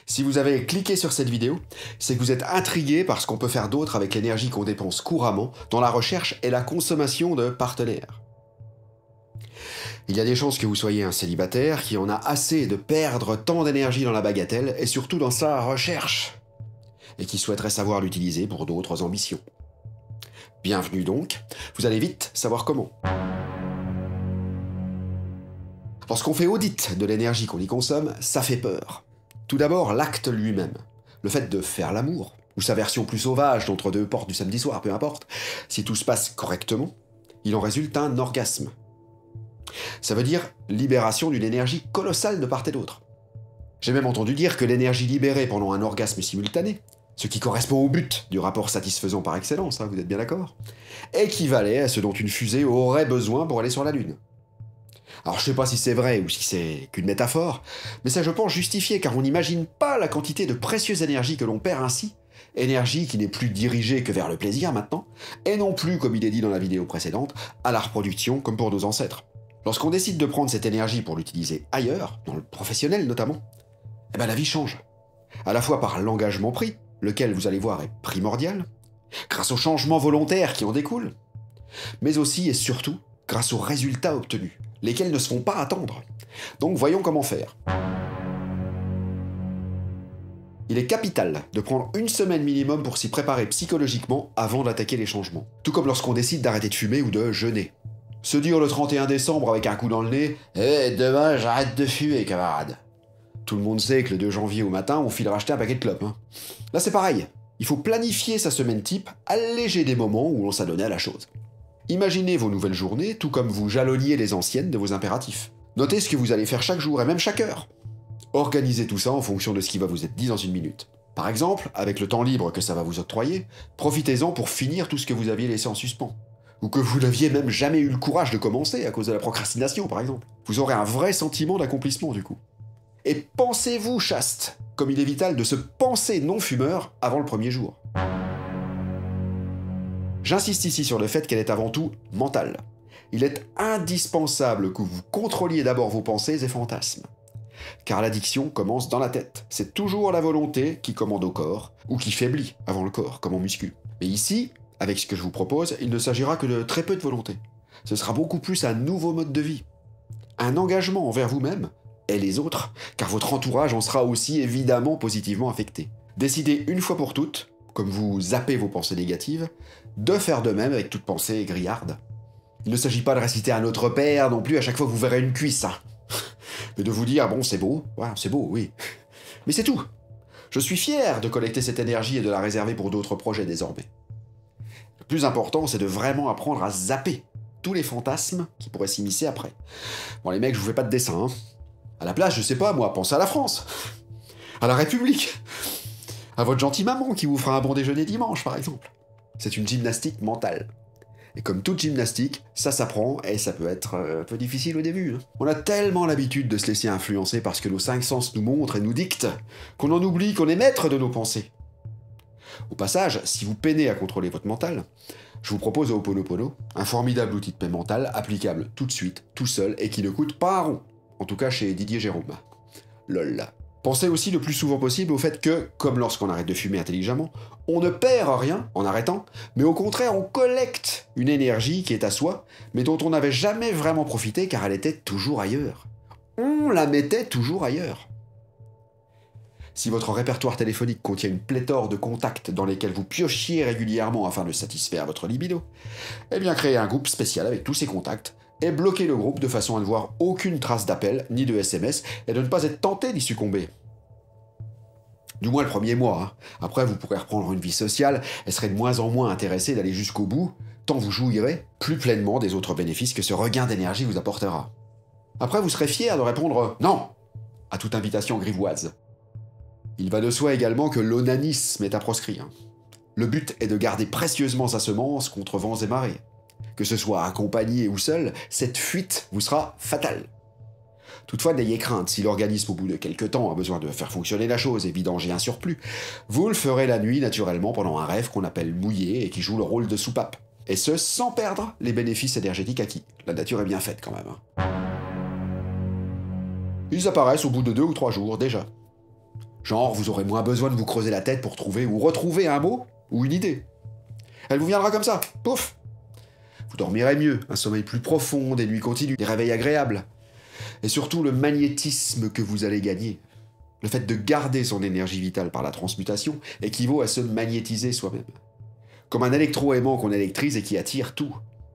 Si vous avez cliqué sur cette vidéo, c'est que vous êtes intrigué par ce qu'on peut faire d'autre avec l'énergie qu'on dépense couramment dans la recherche et la consommation de partenaires. Il y a des chances que vous soyez un célibataire qui en a assez de perdre tant d'énergie dans la bagatelle et surtout dans sa recherche, et qui souhaiterait savoir l'utiliser pour d'autres ambitions. Bienvenue donc, vous allez vite savoir comment. Lorsqu'on fait audit de l'énergie qu'on y consomme, ça fait peur. Tout d'abord, l'acte lui-même. Le fait de faire l'amour, ou sa version plus sauvage d'entre deux portes du samedi soir, peu importe. Si tout se passe correctement, il en résulte un orgasme. Ça veut dire libération d'une énergie colossale de part et d'autre. J'ai même entendu dire que l'énergie libérée pendant un orgasme simultané, ce qui correspond au but du rapport satisfaisant par excellence, vous êtes bien d'accord, équivalait à ce dont une fusée aurait besoin pour aller sur la Lune. Alors je sais pas si c'est vrai ou si c'est qu'une métaphore, mais ça je pense justifié car on n'imagine pas la quantité de précieuse énergie que l'on perd ainsi, énergie qui n'est plus dirigée que vers le plaisir maintenant, et non plus, comme il est dit dans la vidéo précédente, à la reproduction comme pour nos ancêtres. Lorsqu'on décide de prendre cette énergie pour l'utiliser ailleurs, dans le professionnel notamment, la vie change. À la fois par l'engagement pris, lequel vous allez voir est primordial, grâce aux changements volontaires qui en découlent, mais aussi et surtout grâce aux résultats obtenus, lesquels ne se font pas attendre. Donc voyons comment faire. Il est capital de prendre une semaine minimum pour s'y préparer psychologiquement avant d'attaquer les changements. Tout comme lorsqu'on décide d'arrêter de fumer ou de jeûner. Se dire le 31 décembre avec un coup dans le nez « demain j'arrête de fumer, camarade !» Tout le monde sait que le 2 janvier au matin, on file racheter un paquet de clopes. Là c'est pareil, il faut planifier sa semaine type, alléger des moments où on s'adonnait à la chose. Imaginez vos nouvelles journées, tout comme vous jalonniez les anciennes de vos impératifs. Notez ce que vous allez faire chaque jour et même chaque heure. Organisez tout ça en fonction de ce qui va vous être dit dans une minute. Par exemple, avec le temps libre que ça va vous octroyer, profitez-en pour finir tout ce que vous aviez laissé en suspens. Ou que vous n'aviez même jamais eu le courage de commencer à cause de la procrastination, par exemple. Vous aurez un vrai sentiment d'accomplissement du coup. Et pensez-vous chaste, comme il est vital de se penser non-fumeur avant le premier jour. J'insiste ici sur le fait qu'elle est avant tout mentale. Il est indispensable que vous contrôliez d'abord vos pensées et fantasmes. Car l'addiction commence dans la tête. C'est toujours la volonté qui commande au corps, ou qui faiblit avant le corps, comme en muscu. Mais ici, avec ce que je vous propose, il ne s'agira que de très peu de volonté. Ce sera beaucoup plus un nouveau mode de vie. Un engagement envers vous-même et les autres, car votre entourage en sera aussi évidemment positivement affecté. Décidez une fois pour toutes, comme vous zappez vos pensées négatives, de faire de même avec toute pensée grillarde. Il ne s'agit pas de réciter un autre père non plus à chaque fois que vous verrez une cuisse, mais de vous dire, bon c'est beau, oui, mais c'est tout. Je suis fier de collecter cette énergie et de la réserver pour d'autres projets désormais. Le plus important, c'est de vraiment apprendre à zapper tous les fantasmes qui pourraient s'immiscer après. Bon les mecs, je vous fais pas de dessin, À la place, je sais pas moi, pensez à la France, à la République, à votre gentille maman qui vous fera un bon déjeuner dimanche par exemple. C'est une gymnastique mentale. Et comme toute gymnastique, ça s'apprend et ça peut être un peu difficile au début. On a tellement l'habitude de se laisser influencer parce que nos 5 sens nous montrent et nous dictent qu'on en oublie qu'on est maître de nos pensées. Au passage, si vous peinez à contrôler votre mental, je vous propose Ho'oponopono, un formidable outil de paix mentale applicable tout de suite, tout seul et qui ne coûte pas un rond. En tout cas chez Didier Jérôme. Lol. Pensez aussi le plus souvent possible au fait que, comme lorsqu'on arrête de fumer intelligemment, on ne perd rien en arrêtant, mais au contraire on collecte une énergie qui est à soi, mais dont on n'avait jamais vraiment profité car elle était toujours ailleurs. On la mettait toujours ailleurs. Si votre répertoire téléphonique contient une pléthore de contacts dans lesquels vous piochiez régulièrement afin de satisfaire votre libido, eh bien créez un groupe spécial avec tous ces contacts, et bloquez le groupe de façon à ne voir aucune trace d'appel ni de SMS et de ne pas être tenté d'y succomber. Du moins le premier mois. Après, vous pourrez reprendre une vie sociale et serez de moins en moins intéressé d'aller jusqu'au bout, tant vous jouirez plus pleinement des autres bénéfices que ce regain d'énergie vous apportera. Après, vous serez fier de répondre « non » à toute invitation grivoise. Il va de soi également que l'onanisme est à proscrire. Le but est de garder précieusement sa semence contre vents et marées. Que ce soit accompagné ou seul, cette fuite vous sera fatale. Toutefois, n'ayez crainte, si l'organisme au bout de quelques temps a besoin de faire fonctionner la chose et vidanger un surplus, vous le ferez la nuit naturellement pendant un rêve qu'on appelle mouillé et qui joue le rôle de soupape. Et ce, sans perdre les bénéfices énergétiques acquis. La nature est bien faite quand même. Ils apparaissent au bout de 2 ou 3 jours déjà. Genre, vous aurez moins besoin de vous creuser la tête pour trouver ou retrouver un mot ou une idée. Elle vous viendra comme ça, pouf. Vous dormirez mieux, un sommeil plus profond, des nuits continues, des réveils agréables. Et surtout le magnétisme que vous allez gagner. Le fait de garder son énergie vitale par la transmutation équivaut à se magnétiser soi-même. Comme un électroaimant qu'on électrise et qui attire tout.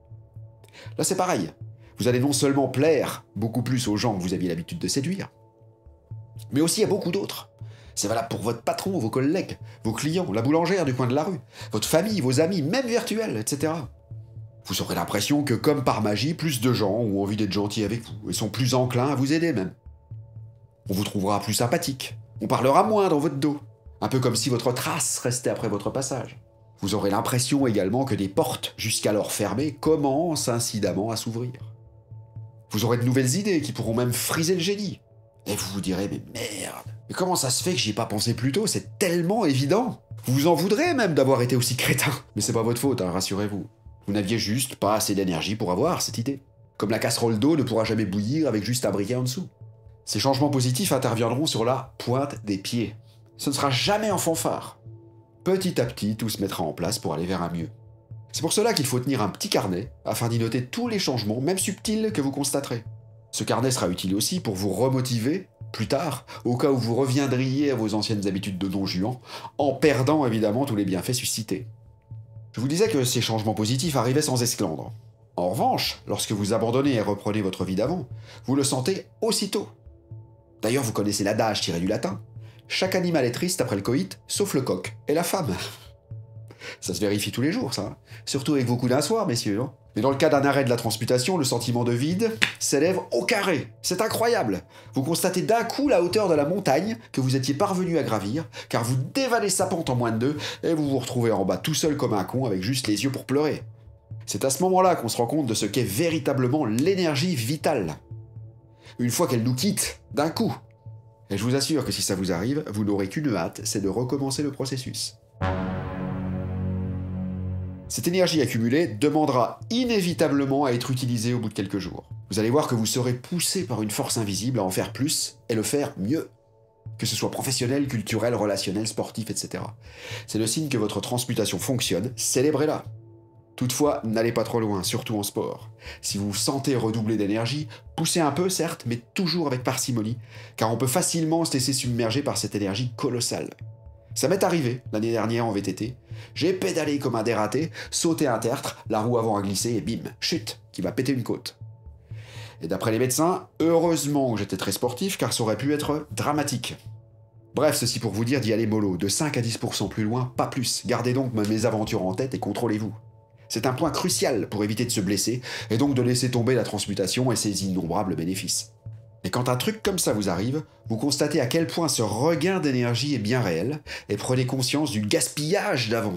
Là c'est pareil. Vous allez non seulement plaire beaucoup plus aux gens que vous aviez l'habitude de séduire, mais aussi à beaucoup d'autres. C'est valable pour votre patron, vos collègues, vos clients, la boulangère du coin de la rue, votre famille, vos amis, même virtuels, etc. Vous aurez l'impression que, comme par magie, plus de gens ont envie d'être gentils avec vous et sont plus enclins à vous aider même. On vous trouvera plus sympathique, on parlera moins dans votre dos, un peu comme si votre trace restait après votre passage. Vous aurez l'impression également que des portes, jusqu'alors fermées, commencent incidemment à s'ouvrir. Vous aurez de nouvelles idées qui pourront même friser le génie. Et vous vous direz, mais merde, mais comment ça se fait que j'y ai pas pensé plus tôt? C'est tellement évident. Vous vous en voudrez même d'avoir été aussi crétin. Mais c'est pas votre faute, hein, rassurez-vous. Vous n'aviez juste pas assez d'énergie pour avoir cette idée. Comme la casserole d'eau ne pourra jamais bouillir avec juste un briquet en dessous. Ces changements positifs interviendront sur la pointe des pieds. Ce ne sera jamais en fanfare. Petit à petit, tout se mettra en place pour aller vers un mieux. C'est pour cela qu'il faut tenir un petit carnet, afin d'y noter tous les changements, même subtils, que vous constaterez. Ce carnet sera utile aussi pour vous remotiver, plus tard, au cas où vous reviendriez à vos anciennes habitudes de Don Juan, en perdant évidemment tous les bienfaits suscités. Je vous disais que ces changements positifs arrivaient sans esclandre. En revanche, lorsque vous abandonnez et reprenez votre vie d'avant, vous le sentez aussitôt. D'ailleurs, vous connaissez l'adage tiré du latin. Chaque animal est triste après le coït, sauf le coq et la femme. Ça se vérifie tous les jours, ça. Hein. Surtout avec vos coups d'un soir, messieurs. Hein. Mais dans le cas d'un arrêt de la transmutation, le sentiment de vide s'élève au carré. C'est incroyable. Vous constatez d'un coup la hauteur de la montagne que vous étiez parvenu à gravir, car vous dévalez sa pente en moins de 2, et vous vous retrouvez en bas tout seul comme un con avec juste les yeux pour pleurer. C'est à ce moment-là qu'on se rend compte de ce qu'est véritablement l'énergie vitale. Une fois qu'elle nous quitte, d'un coup. Et je vous assure que si ça vous arrive, vous n'aurez qu'une hâte, c'est de recommencer le processus. Cette énergie accumulée demandera inévitablement à être utilisée au bout de quelques jours. Vous allez voir que vous serez poussé par une force invisible à en faire plus et le faire mieux. Que ce soit professionnel, culturel, relationnel, sportif, etc. C'est le signe que votre transmutation fonctionne, célébrez-la. Toutefois, n'allez pas trop loin, surtout en sport. Si vous vous sentez redoubler d'énergie, poussez un peu, certes, mais toujours avec parcimonie, car on peut facilement se laisser submerger par cette énergie colossale. Ça m'est arrivé l'année dernière en VTT. J'ai pédalé comme un dératé, sauté un tertre, la roue avant a glissé et bim, chute, qui m'a pété une côte. Et d'après les médecins, heureusement que j'étais très sportif car ça aurait pu être dramatique. Bref, ceci pour vous dire d'y aller mollo, de 5 à 10% plus loin, pas plus. Gardez donc mes aventures en tête et contrôlez-vous. C'est un point crucial pour éviter de se blesser et donc de laisser tomber la transmutation et ses innombrables bénéfices. Et quand un truc comme ça vous arrive, vous constatez à quel point ce regain d'énergie est bien réel et prenez conscience du gaspillage d'avant.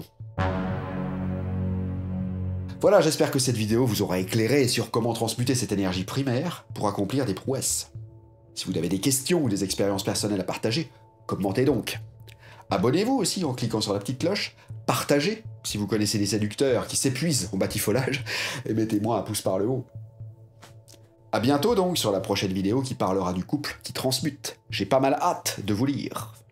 Voilà, j'espère que cette vidéo vous aura éclairé sur comment transmuter cette énergie primaire pour accomplir des prouesses. Si vous avez des questions ou des expériences personnelles à partager, commentez donc. Abonnez-vous aussi en cliquant sur la petite cloche, partagez si vous connaissez des séducteurs qui s'épuisent au batifolage, et mettez-moi un pouce par le haut. A bientôt donc sur la prochaine vidéo qui parlera du couple qui transmute. J'ai pas mal hâte de vous lire.